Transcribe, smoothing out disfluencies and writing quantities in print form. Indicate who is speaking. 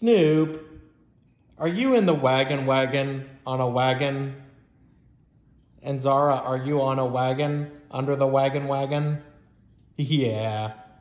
Speaker 1: Snoop, are you in the wagon on a wagon? And Zara, are you on a wagon under the wagon? Yeah.